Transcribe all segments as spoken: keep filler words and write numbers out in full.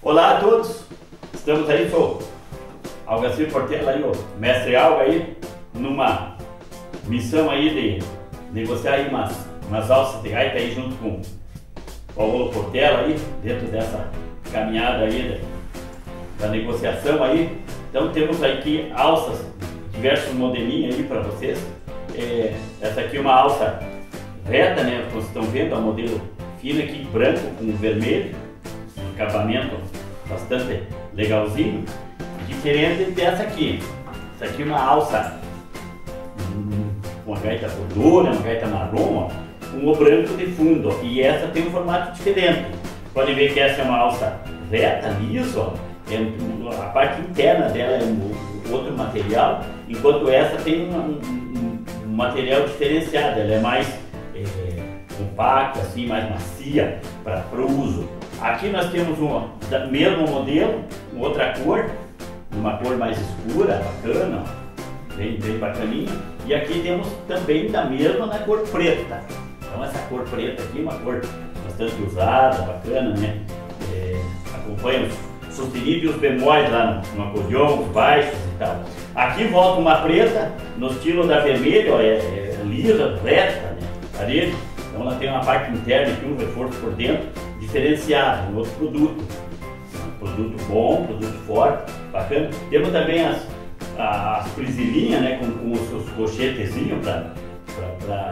Olá a todos, estamos aí, sou Algacir Portela aí, o mestre Alga aí, numa missão aí de negociar aí umas, umas alças de gaita aí junto com o Paulo Portela aí, dentro dessa caminhada aí da, da negociação aí. Então temos aqui alças, diversos modelinhos aí para vocês. É, essa aqui é uma alça reta, né, como vocês estão vendo, é um modelo fino aqui, branco com vermelho, um acabamento bastante legalzinho, diferente dessa aqui. Essa aqui é uma alça hum, com uma gaita cordura, uma gaita marrom, ó, com o branco de fundo, ó, e essa tem um formato diferente. Pode ver que essa é uma alça reta, lisa, ó, é, a parte interna dela é um, outro material, enquanto essa tem um, um, um material diferenciado, ela é mais é, compacta, assim, mais macia para o uso. Aqui nós temos um mesmo modelo, outra cor, uma cor mais escura, bacana, bem, bem bacaninha. E aqui temos também da mesma na cor preta. Então essa cor preta aqui é uma cor bastante usada, bacana, né? É, acompanha os sustenidos e os bemóis lá no, no acordeão, os baixos e tal. Aqui volta uma preta, no estilo da vermelha, ó, é, é lisa, reta, né? Parede. Então ela tem uma parte interna aqui, um reforço por dentro, diferenciado, um outro produto. Um produto bom, produto forte, bacana. Temos também as, as prisilinhas, né, com, com os seus cochetezinhos para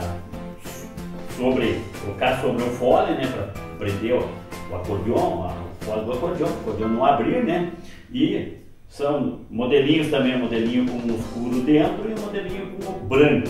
sobre, colocar sobre o fole, né, para prender o, o acordeão, o fole do acordeão, o acordeão não abrir, né. E são modelinhos também, um modelinho com o escuro dentro e um modelinho com o branco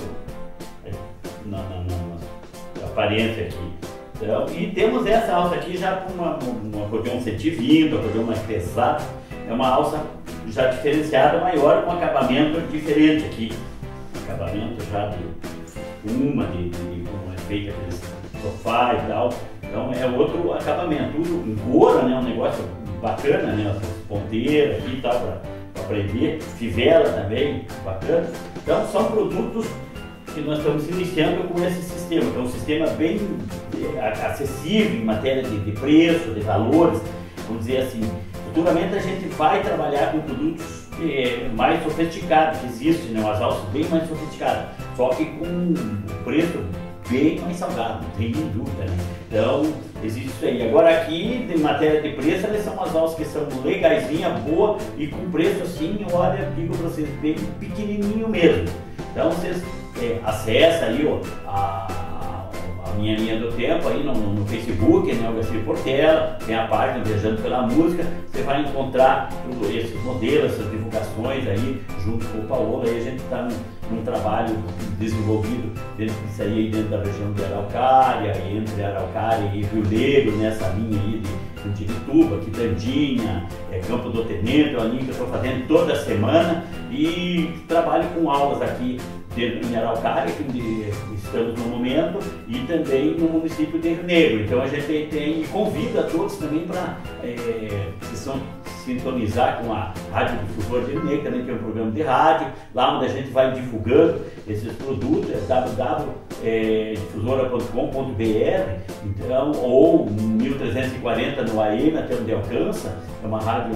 na, na, na, na aparência aqui. Então, e temos essa alça aqui já com uma, um, um acordeão cento e vinte, um acordeão mais pesado. É uma alça já diferenciada, maior, com acabamento diferente aqui. Acabamento já de uma, de, de, de como é feito aquele sofá e tal. Então é outro acabamento. Tudo em couro, né? Um negócio bacana, né? As ponteiras aqui e tal, para aprender. Fivela também, bacana. Então são produtos que nós estamos iniciando com esse sistema, que é um sistema bem acessível em matéria de, de preço, de valores, vamos dizer assim. Futuramente a gente vai trabalhar com produtos é, mais sofisticados, que existem, né, umas alças bem mais sofisticadas, só que com um preço bem mais salgado, não tem dúvida, né? Então, existe isso aí. Agora aqui, em matéria de preço, elas são umas alças que são legaisinhas, boas e com preço assim, olha, digo para vocês, bem pequenininho mesmo. Então, vocês é, acessam aí ó, a, a minha linha do tempo aí no, no Facebook, né, Algacir Portela, tem a página Viajando pela Música, você vai encontrar todos esses modelos, essas divulgações aí, junto com o Paulo. Aí a gente está num, num trabalho desenvolvido dentro disso aí, dentro da região de Araucária, entre Araucária e Rio Negro, nessa linha aí de Tirituba, Quitandinha, é, Campo do Tenente, é uma linha que eu estou fazendo toda semana e trabalho com aulas aqui dentro em Araucária, que estamos no momento, e também no município de Rio Negro. Então a gente tem, tem e convido a todos também para é, se são, sintonizar com a Rádio Difusora de Rio Negro, também tem um programa de rádio, lá onde a gente vai divulgando esses produtos, é w w w ponto difusora ponto com ponto b r, então, ou mil trezentos e quarenta no A M, até onde alcança, é uma rádio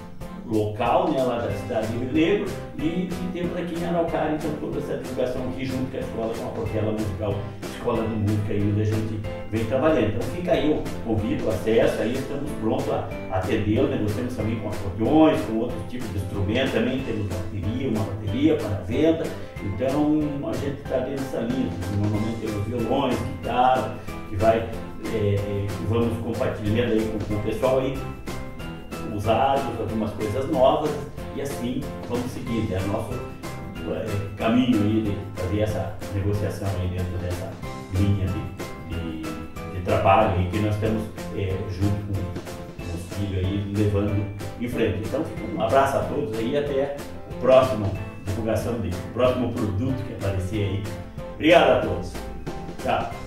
local, né, lá da cidade de Rio Negro, e, e temos aqui em Araucária, então, toda essa divulgação aqui junto com a escola, com a Portela Musical, Escola de Música, aí onde a gente vem trabalhando. Então fica aí o convite, o acesso, aí estamos prontos a atendê-lo, negociamos também com acordeões, com outros tipos de instrumentos, também temos bateria, uma bateria para venda, então a gente está dentro dessa linha, normalmente temos violões, guitarra, que vai, é, que vamos compartilhando aí com, com o pessoal aí, usados, algumas coisas novas, e assim vamos seguir, é o nosso é, caminho aí de fazer essa negociação aí dentro dessa linha de, de, de trabalho aí que nós estamos é, junto com, com os filhos aí levando em frente. Então um abraço a todos aí e até o próximo divulgação do próximo produto que aparecer aí. Obrigado a todos. Tchau.